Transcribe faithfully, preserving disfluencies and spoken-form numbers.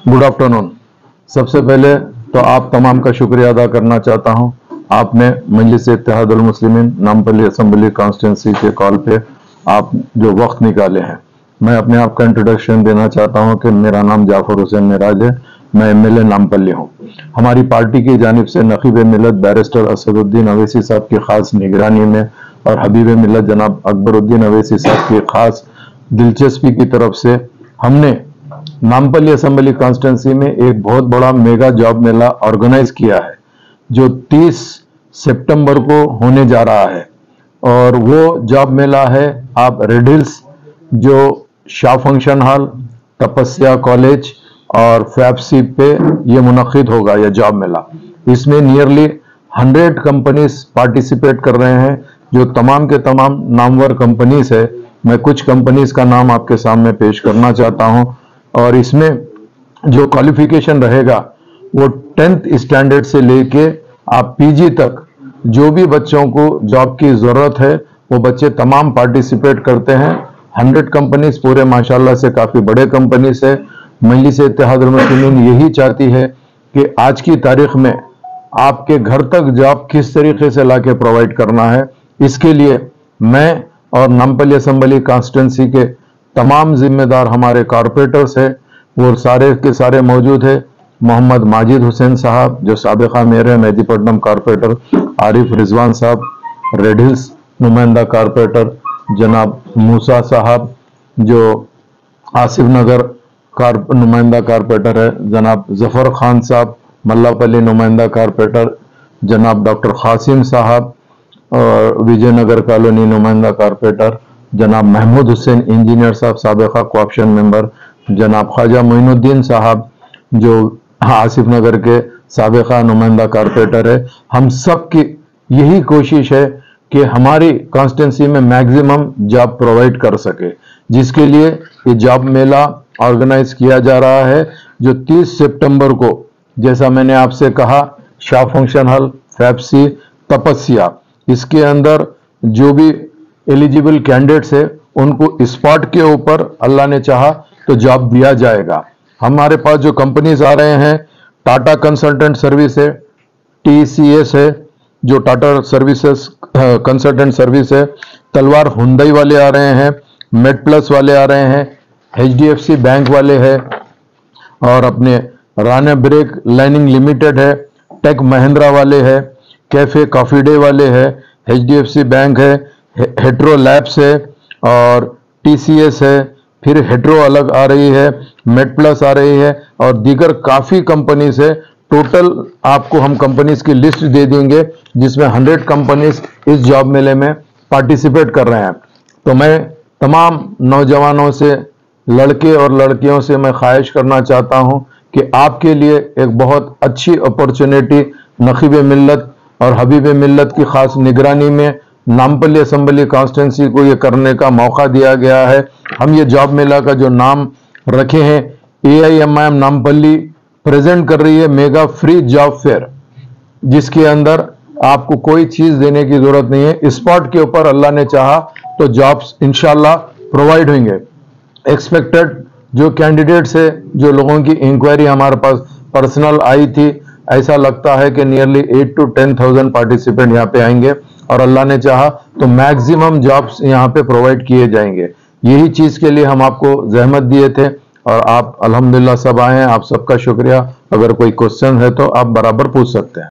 Good afternoon. सबसे पहले तो आप तमाम का शुक्रिया अदा करना चाहता हूं। आपने मजलिस इत्तेहादुल मुस्लिमीन नामपल्ली असेंबली कॉन्स्टिट्यूंसी के कॉल पे आप जो वक्त निकाले हैं। मैं अपने आप का इंट्रोडक्शन देना चाहता हूं कि मेरा नाम जाफर हुसैन मिराज है। मैं एमएलए नामपल्ली हूं। हमारी पार्टी की जानिब से नकीब मिल्लत बैरिस्टर असदुद्दीन अवैसी साहब की खास निगरानी में और हबीब मिल्लत जनाब अकबरुद्दीन अवैसी साहब की खास दिलचस्पी की तरफ से हमने नामपल्ली असेंबली कॉन्स्टिट्यूंसी में एक बहुत बड़ा मेगा जॉब मेला ऑर्गेनाइज किया है जो तीस सितंबर को होने जा रहा है। और वो जॉब मेला है आप रेड हिल्स जो Shah function hall, Tapasya college और फैबसी पे ये मुनक्किद होगा यह जॉब मेला। इसमें नियरली हंड्रेड कंपनीज पार्टिसिपेट कर रहे हैं जो तमाम के तमाम नामवर कंपनीज है। मैं कुछ कंपनीज का नाम आपके सामने पेश करना चाहता हूं। और इसमें जो क्वालिफिकेशन रहेगा वो टेंथ स्टैंडर्ड से लेके आप पीजी तक जो भी बच्चों को जॉब की जरूरत है वो बच्चे तमाम पार्टिसिपेट करते हैं। हंड्रेड कंपनीज पूरे माशाल्लाह से काफी बड़े कंपनीज है। मजलिस इत्तेहादुल मुस्लिमीन यही चाहती है कि आज की तारीख में आपके घर तक जॉब किस तरीके से लाके प्रोवाइड करना है। इसके लिए मैं और नामपल्ली असेंबली कॉन्स्टिट्यूंसी के तमाम जिम्मेदार हमारे कॉरपोरेटर्स है वो सारे के सारे मौजूद है। मोहम्मद माजिद हुसैन साहब जो साबिका मेयर है मेहदीपट्टनम कॉरपोरेटर, आरिफ रिजवान साहब रेड हिल्स नुमाइंदा कॉरपोरेटर, जनाब मूसा साहब जो आसिफ नगर नुमाइंदा कॉरपोरेटर है, जनाब जफर खान साहब मल्लापल्ली नुमाइंदा कॉरपोरेटर, जनाब डॉक्टर कासिम साहब और विजयनगर कॉलोनी नुमाइंदा कॉरपोरेटर, जनाब महमूद हुसैन इंजीनियर साहब साबिका कोऑप्शन मेंबर, जनाब ख्वाजा मोइनुद्दीन साहब जो आसिफ नगर के साबिका नुमाइंदा कॉरपोरेटर है। हम सब की यही कोशिश है कि हमारी कॉन्स्टिट्यूंसी में मैक्सिमम जॉब प्रोवाइड कर सके, जिसके लिए ये जॉब मेला ऑर्गेनाइज किया जा रहा है जो तीस सितंबर को, जैसा मैंने आपसे कहा, शाह फंक्शन हॉल, फैबसी, तपस्या, इसके अंदर जो भी एलिजिबल कैंडिडेट्स है उनको स्पॉट के ऊपर अल्लाह ने चाहा तो जॉब दिया जाएगा। हमारे पास जो कंपनीज आ रहे हैं, टाटा कंसल्टेंट सर्विस है, टीसीएस है जो टाटा सर्विसेज कंसल्टेंट सर्विस है, तलवार हुंडई वाले आ रहे हैं, मेड प्लस वाले आ रहे हैं, एचडीएफसी बैंक वाले हैं और अपने राना ब्रेक लाइनिंग लिमिटेड है, टेक महिंद्रा वाले हैं, कैफे कॉफी डे वाले हैं, एचडीएफसी बैंक है, हेट्रो लैब्स है और टीसीएस है, फिर हेट्रो अलग आ रही है, मेड प्लस आ रही है और दीगर काफी कंपनीज है। टोटल आपको हम कंपनीज की लिस्ट दे देंगे जिसमें हंड्रेड कंपनीज इस जॉब मेले में पार्टिसिपेट कर रहे हैं। तो मैं तमाम नौजवानों से, लड़के और लड़कियों से मैं ख्वाहिश करना चाहता हूं कि आपके लिए एक बहुत अच्छी अपॉर्चुनिटी नकीब मिल्लत और हबीब मिल्लत की खास निगरानी में नामपल्ली असेंबली कॉन्स्टिट्यूंसी को ये करने का मौका दिया गया है। हम ये जॉब मेला का जो नाम रखे हैं, A I M I M Nampally present कर रही है मेगा फ्री जॉब फेयर, जिसके अंदर आपको कोई चीज देने की जरूरत नहीं है। स्पॉट के ऊपर अल्लाह ने चाहा तो जॉब्स इंशाल्लाह प्रोवाइड होंगे। एक्सपेक्टेड जो कैंडिडेट्स है, जो लोगों की इंक्वायरी हमारे पास पर्सनल आई थी, ऐसा लगता है कि nearly eight to ten thousand participant यहाँ पे आएंगे और अल्लाह ने चाहा तो मैक्सिमम जॉब्स यहाँ पे प्रोवाइड किए जाएंगे। यही चीज के लिए हम आपको जहमत दिए थे और आप अल्हम्दुलिल्लाह सब आए हैं। आप सबका शुक्रिया। अगर कोई क्वेश्चन है तो आप बराबर पूछ सकते हैं।